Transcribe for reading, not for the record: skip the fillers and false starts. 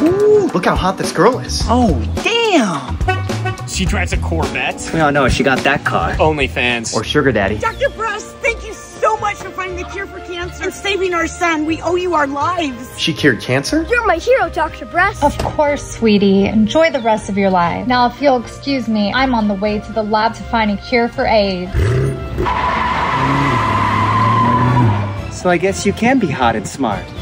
Ooh, look how hot this girl is. Oh, damn! She drives a Corvette. We all know she got that car. OnlyFans. Or sugar daddy. Dr. Bruss, thank you so much for finding the cure for cancer and saving our son. We owe you our lives. She cured cancer? You're my hero, Dr. Bruss. Of course, sweetie. Enjoy the rest of your life. Now, if you'll excuse me, I'm on the way to the lab to find a cure for AIDS. So I guess you can be hot and smart.